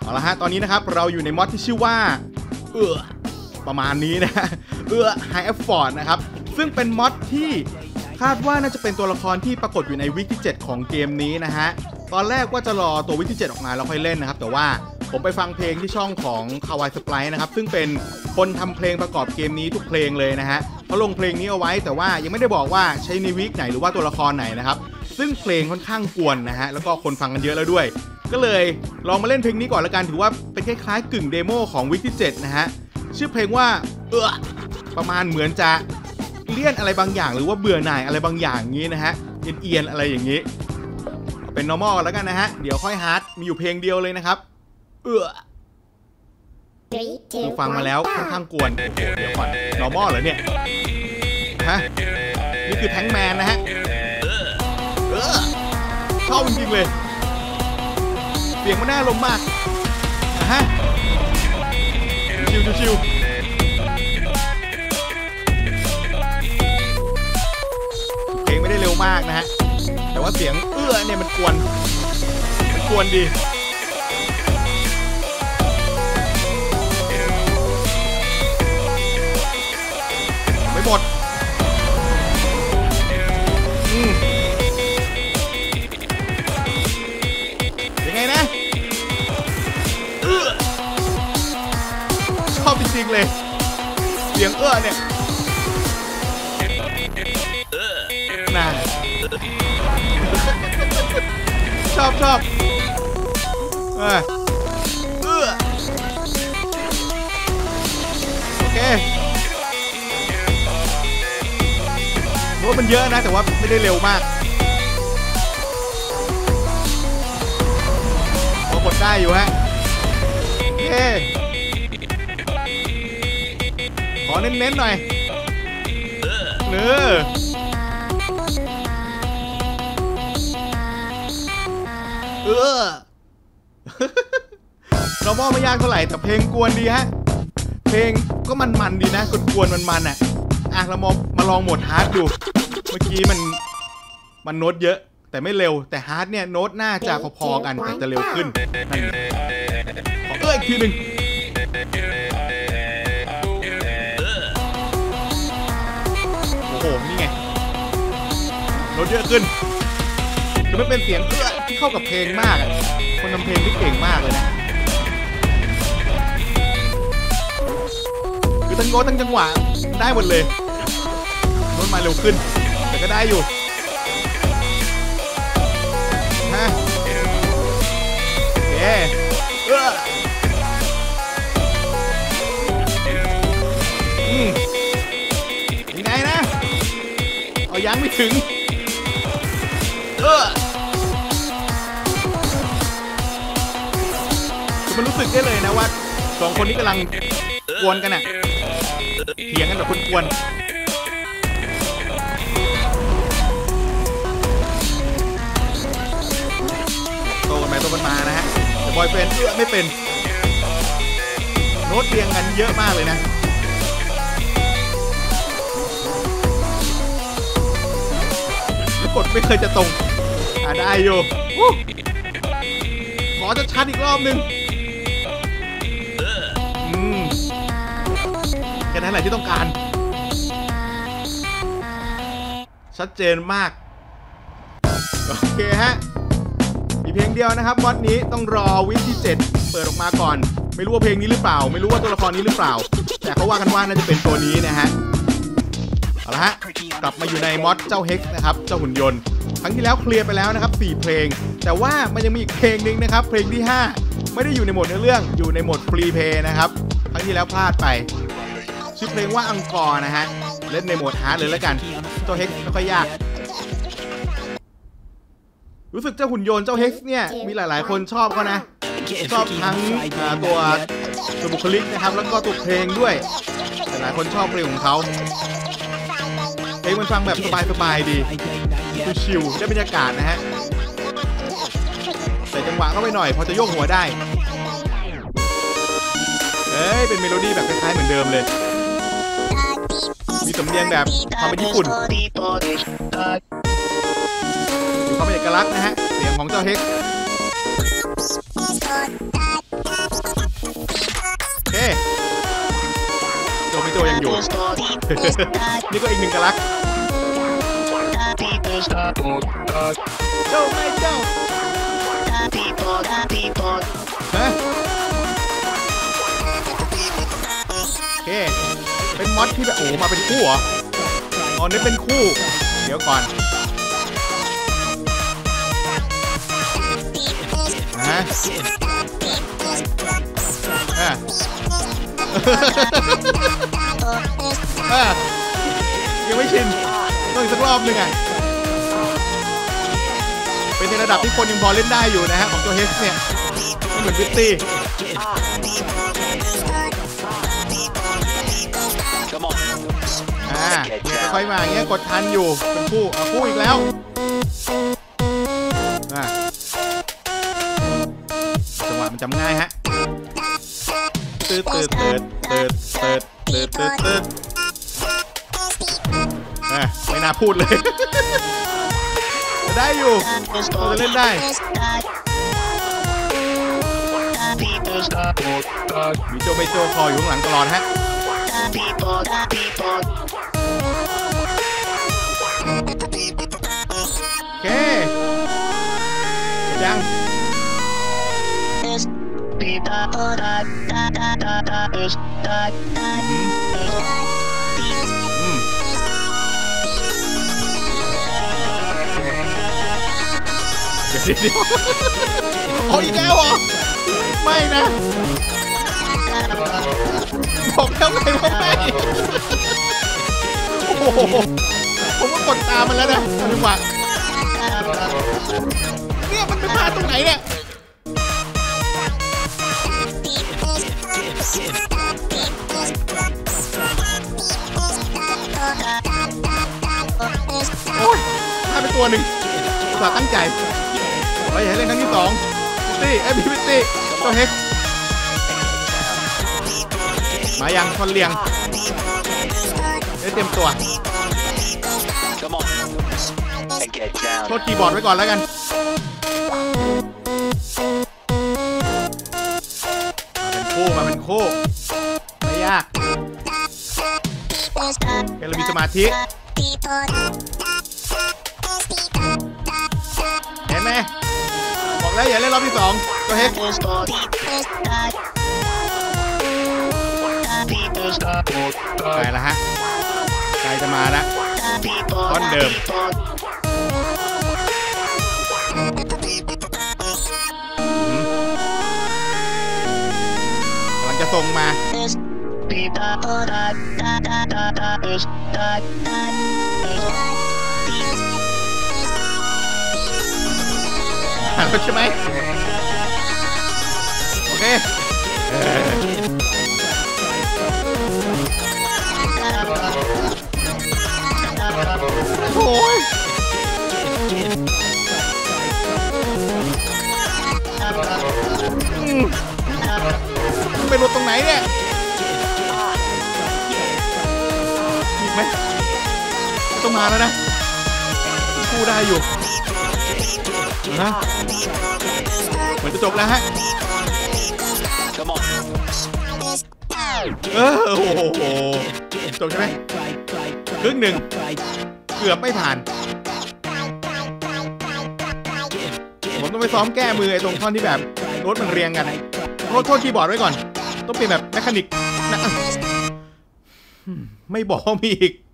เอาละฮะตอนนี้นะครับเราอยู่ในมอดที่ชื่อว่าประมาณนี้นะไฮแอฟฟอร์ดนะครับซึ่งเป็นมอดที่คาดว่าน่าจะเป็นตัวละครที่ปรากฏอยู่ในวิกที่7ของเกมนี้นะฮะตอนแรกว่าจะรอตัววิกที่7ออกมาแล้วค่อยเล่นนะครับแต่ว่าผมไปฟังเพลงที่ช่องของคาวายสไปร์นะครับซึ่งเป็นคนทำเพลงประกอบเกมนี้ทุกเพลงเลยนะฮะเขาลงเพลงนี้เอาไว้แต่ว่ายังไม่ได้บอกว่าใช้ในวิกไหนหรือว่าตัวละครไหนนะครับซึ่งเพลงค่อนข้างกวนนะฮะแล้วก็คนฟังกันเยอะแล้วด้วยก็เลยลองมาเล่นเพลงนี้ก่อนละกันถือว่าเป็นคล้ายๆกึ่งเดโมของวิกที่7นะฮะชื่อเพลงว่าประมาณเหมือนจะเลี่ยนอะไรบางอย่างหรือว่าเบื่อหน่ายอะไรบางอย่างงี้นะฮะเอียนอะไรอย่างนี้เป็น normal แล้วกันนะฮะเดี๋ยวค่อย hard มีอยู่เพลงเดียวเลยนะครับฟังมาแล้วค่อนข้างกวนเดี๋ยวก่อน normal เหรอเนี่ยฮะนี่คือแทงแมนนะฮะชอบจริงๆเลยเสียงมันน่าลมมากฮะชิวเพลงไม่ได้เร็วมากนะฮะแต่ว่าเสียงเนี่ยมันกวนดีไม่หมดยังไงนะชอบจริงๆเลยเสียงเนี่ยน่าชอบโอเคโน้ตมันเยอะนะแต่ว่าไม่ได้เร็วมากพอกดได้อยู่ฮะโอเคขอเน้นๆหน่อยnormal ไม่ยากเท่าไหร่แต่เพลงกวนดีฮะเพลงก็มันดีนะกวนมันอ่ะเรามาลองโหมดฮาร์ดดูเมื่อกี้มันโน้ตเยอะแต่ไม่เร็วแต่ฮาร์ดเนี่ยโน้ตน่าจะพอๆกันแต่จะเร็วขึ้นขออีกทีหนึ่งโอ้โหนี่ไงโน้ตเยอะขึ้นคือมันเป็นเสียงที่เข้ากับเพลงมากคนทำเพลงที่เก่งมากเลยนะคือทั้งโน้ตทั้งจังหวะได้หมดเลยโน้ตมาเร็วขึ้นแต่ก็ได้อยู่ฮะโอเคยังไงนะเอายังไม่ถึงมันรู้สึกได้เลยนะว่าสองคนนี้กำลังกวนกันน่ะเถียงกันแบบกวนโตกันไปโตกันมานะฮะแต่บอยเฟรนด์ไม่เป็นโน้ตเรียงกันเยอะมากเลยนะกดไม่เคยจะตรงได้อยู่ขอจะชัดอีกรอบนึงแค่นั้นแหละที่ต้องการชัดเจนมากโอเคฮะมีเพลงเดียวนะครับมอดนี้ต้องรอวิกที่7เปิดออกมาก่อนไม่รู้ว่าเพลงนี้หรือเปล่าไม่รู้ว่าตัวละครนี้หรือเปล่าแต่เขาว่ากันว่าน่าจะเป็นตัวนี้นะฮะเอาละฮะกลับมาอยู่ในมอดเจ้าเฮกนะครับเจ้าหุ่นยนต์ครั้งที่แล้วเคลียร์ไปแล้วนะครับ4เพลงแต่ว่ามันยังมีอีกเพลงนึงนะครับเพลงที่5ไม่ได้อยู่ในโหมดเนื้อเรื่องอยู่ในโหมดฟรีเพย์นะครับครั้งที่แล้วพลาดไปชื่อเพลงว่าอังกอร์นะฮะเล่นในโหมดฮาร์ดเลยแล้วกันตัวเฮกไม่ค่อยยากรู้สึกเจ้าหุ่นยนต์เจ้าเฮกเนี่ยมีหลายๆคนชอบเขานะชอบทั้งตัวบุคลิกนะครับแล้วก็ตัวเพลงด้วยหลายคนชอบเพลงของเขาเพลงมันฟังแบบสบายๆดีชิลๆได้บรรยากาศนะฮะใส่จังหวะเข้าไปหน่อยพอจะโยกหัวได้เป็นเมโลดี้แบบคล้ายๆเหมือนเดิมเลยมีสำเนียงแบบความเป็นญี่ปุ่นมีความเป็นเอกลักษณ์นะฮะเสียงของเจ้าเฮกอยู่ นี่ก็อีกหนึ่งกะลักเจ้าไม่เจ้าฮะโอเคเป็นมอดที่แบบโอ้มาเป็นคู่เหรอตอนนี้เป็นคู่เดี๋ยวก่อนยังไม่ชินต้องอีกสักรอบหนึ่งอ่ะเป็นในระดับที่คนยังพอเล่นได้อยู่นะฮะของตัวเฮกเนี่ยไม่เหมือนวิตตี้ค่อยมาอย่างเงี้ยกดทันอยู่เป็นคู่คู่อีกแล้วจังหวะมันจำง่ายฮะตืดไม่น่าพูดเลยได้อยู่จะเล่นได้มีโจไม่โจคออยู่ข้างหลังตลอดฮะโอเคยังเดี๋ยวโอ้ยแล้วเหรอไม่นะบอกแล้วไงว่าไม่โอ้โหผมก็กดตามมันแล้วนะจังหวะเนี่ยมันไปพลาดตรงไหนเนี่ยโอ้ยพลาดไปตัวหนึ่งอุตส่าห์ตั้งใจเราอยากให้เล่นครั้งที่2พิตตี้ตัวเฮกมายังคนเลียงได้เต็มตัวโทษคีย์บอร์ดไว้ก่อนแล้วกันมาเป็นคู่ไม่ยากแกเรามีสมาธิเห็นไหมบอกแล้วอย่าเล่นรอบที่2ตัวเฮกไปแล้วฮะใกล้จะมาแล้วท่อนเดิมกำลังจะส่งมาใช่ไหมโอเคโอ้ยไปหลุดตรงไหนเนี่ยอีกไหมต้องมาแล้วนะคู่ได้อยู่นะเหมือนจะจบแล้วฮะโอ้โหจบใช่ไหมครึ่งหนึ่งเกือบไม่ผ่านผมต้องไปซ้อมแก้มือไอ้ตรงท่อนที่แบบโน้ตมันเรียงกันโทษคีย์บอร์ดไว้ก่อนต้องเป็นแบบแมคานิกนะไม่บอกมีอีก